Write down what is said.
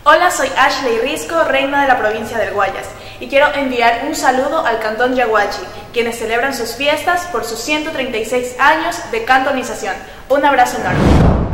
Hola, soy Ashley Risco, reina de la provincia del Guayas, y quiero enviar un saludo al Cantón Yaguachi, quienes celebran sus fiestas por sus 136 años de cantonización. Un abrazo enorme.